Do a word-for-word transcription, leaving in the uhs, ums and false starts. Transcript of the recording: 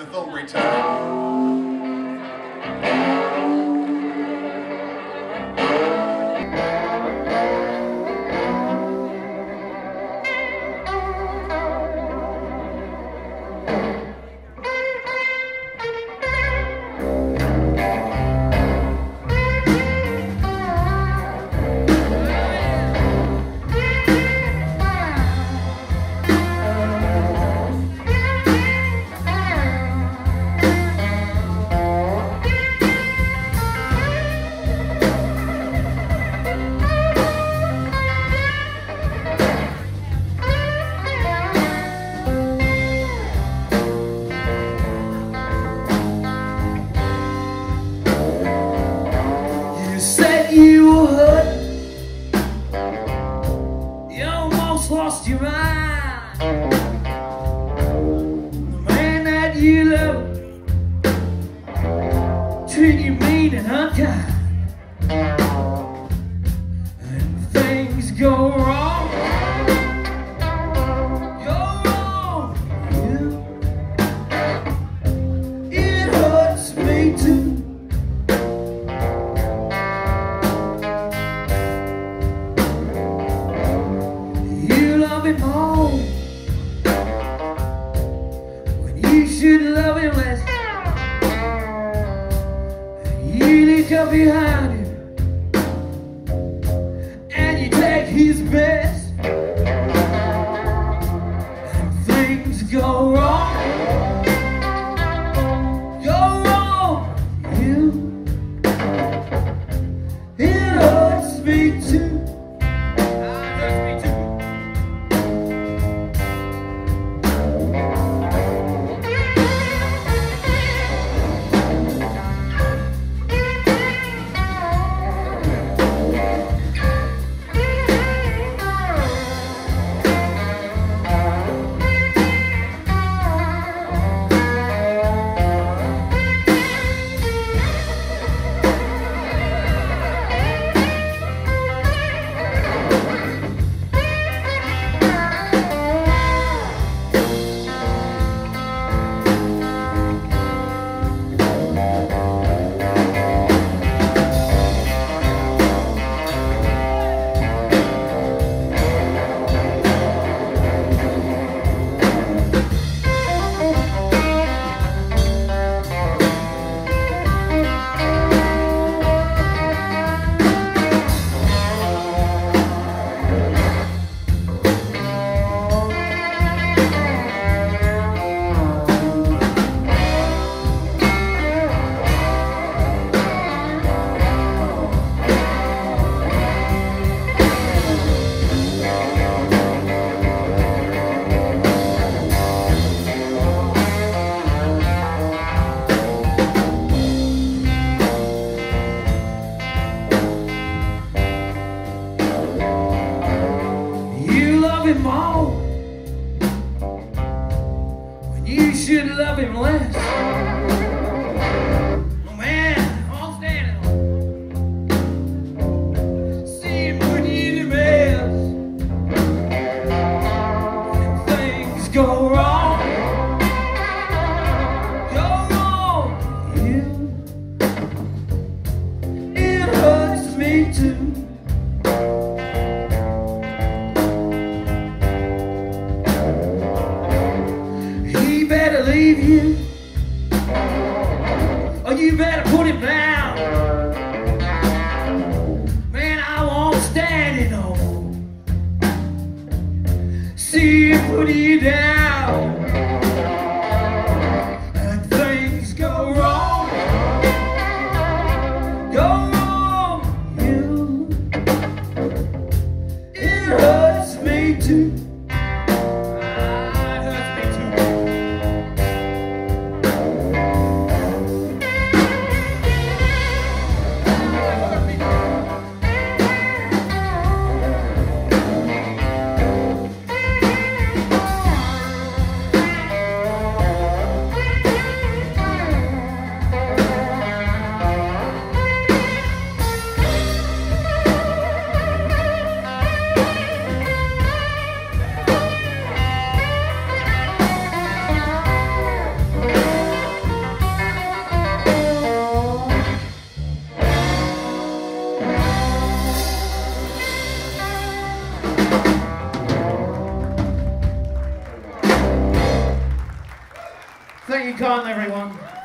the Thornbury time. Lost your mind. The man that you love treat you mean and unkind, and things go wrong. You're wrong, you. It hurts me too. More when you should love him less. You look up behind him and you take his best, and things go wrong. You're wrong, you. It hurts me too. More when you should love him less. Oh man, I'm standing on. See him put you in the mess, and things go wrong. You're wrong, you. It hurts me too. Better leave you, or you better put him down. Man, I won't stand it no more. See him put you down, and things go wrong. Go wrong, you. It hurts me too. Thank you kindly, everyone.